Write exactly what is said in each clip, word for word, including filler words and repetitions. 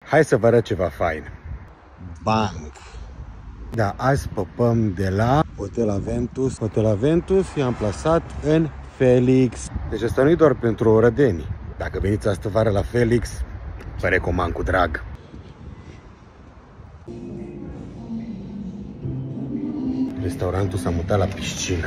Hai să vă arăt ceva fain. Bang! Da, azi păpăm de la Hotel Aventus. Hotel Aventus i-am plasat în Felix. Deci asta nu e doar pentru orădenii. Dacă veniți astă vară la Felix, vă recomand cu drag. Restaurantul s-a mutat la piscină.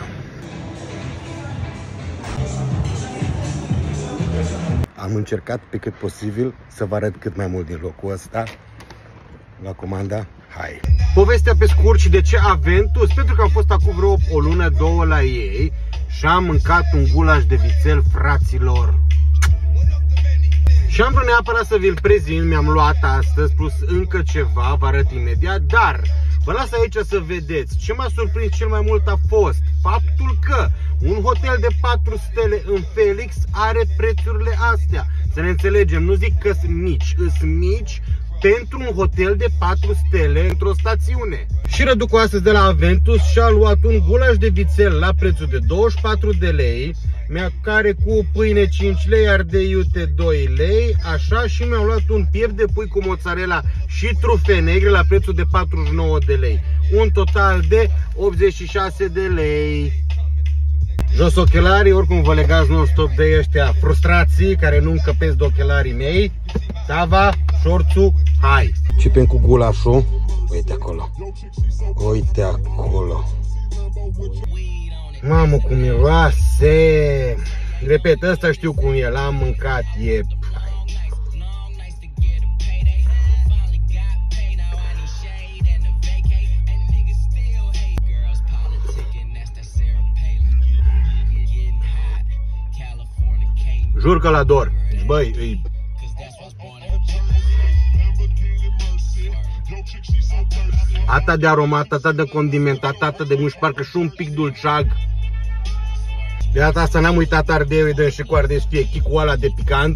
Am încercat pe cât posibil să vă arăt cât mai mult din locul ăsta. La comanda, hai! Povestea pe scurt și de ce Aventus? Pentru că am fost acum vreo o lună, două la ei și am mâncat un gulaș de vițel, fraților. Și am vrut neapărat să vi-l prezint, mi-am luat astăzi, plus încă ceva, vă arăt imediat, dar vă las aici să vedeți. Ce m-a surprins cel mai mult a fost faptul că un hotel de patru stele în Felix are prețurile astea. Să ne înțelegem, nu zic că sunt mici, sunt mici pentru un hotel de patru stele într-o stațiune. Și Răducu astăzi de la Aventus și-a luat un gulaș de vițel la prețul de douăzeci și patru de lei, care cu pâine cinci lei, ardei iute doi lei, așa, și mi-au luat un piept de pui cu mozzarella și trufe negre la prețul de patruzeci și nouă de lei. Un total de optzeci și șase de lei. Jos ochelarii, oricum vă legați non-stop de ăștia frustrații care nu încăpesc de ochelarii mei. Tava, șorțul, hai! Începem cu gulașul. Uite acolo. Uite acolo. Mamă, cum miroase! Repet, ăsta știu cum e, l-am mâncat, e... Jur că l-ador. Deci, băi, îi... Atât de aromat, atât de condimentat, atât de muș, parcă și un pic dulceag. De data asta n-am uitat ardeiul, dăm și cu ardei să fie chicul ăla de picant.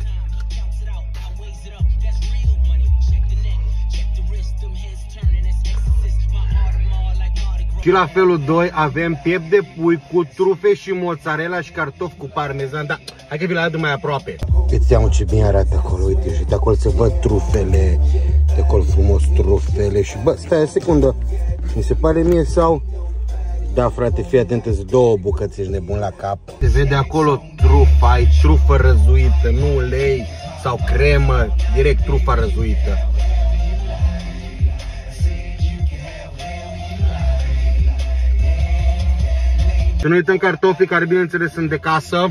Și la felul doi avem piept de pui cu trufe și mozzarella și cartofi cu parmezan. Da, hai că vi-l arăt mai aproape. Uite, iau ce bine arată acolo, uite, și de acolo se văd trufele, de acolo frumos trufele și bă, stai o secundă, mi se pare mie sau... Da, frate, fii atent, sunt două bucăți, ești nebun la cap. Se vede acolo trufa, e trufă răzuită, nu ulei sau cremă, direct trufa răzuită. Să nu uităm cartofii, care bineînțeles sunt de casă.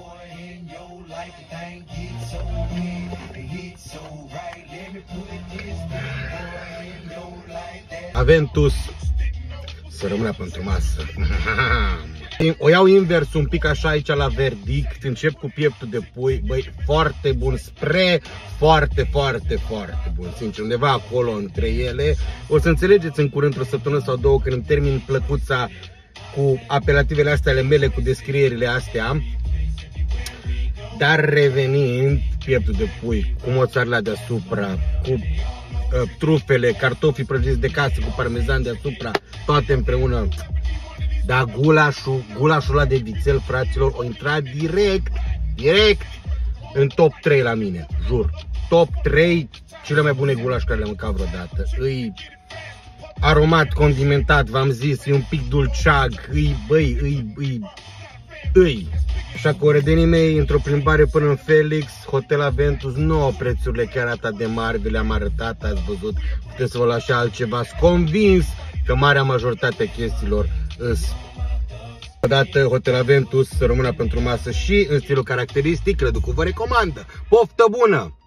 Aventus să rămână pentru masă. O iau invers un pic așa aici la verdict. Încep cu pieptul de pui. Băi, foarte bun, spre foarte, foarte, foarte bun. Sincer, undeva acolo între ele. O să înțelegeți în curând, o săptămână sau două, când îmi termin plăcuța cu apelativele astea ale mele, cu descrierile astea. Dar revenind, pieptul de pui cu mozzarella deasupra, cu uh, trufele, cartofii prăjiți de casă cu parmezan deasupra, toate împreună. Dar gulașul, gulașul ăla de vițel, fraților, o intrat direct, direct în top trei la mine, jur. Top trei cele mai bune gulași care le-am mâncat vreodată. Îi aromat, condimentat, v-am zis, e un pic dulceag, îi, băi, îi, îi, îi. Așa că orădenii mei, într-o plimbare până în Felix, Hotel Aventus, nu au prețurile chiar atât de mari, vi le-am arătat, ați văzut, puteți să vă luați altceva. Sunt convins că marea majoritate a chestiilor îs. Odată Hotel Aventus să rămână pentru masă și în stilul caracteristic, Răducu vă recomandă. Poftă bună!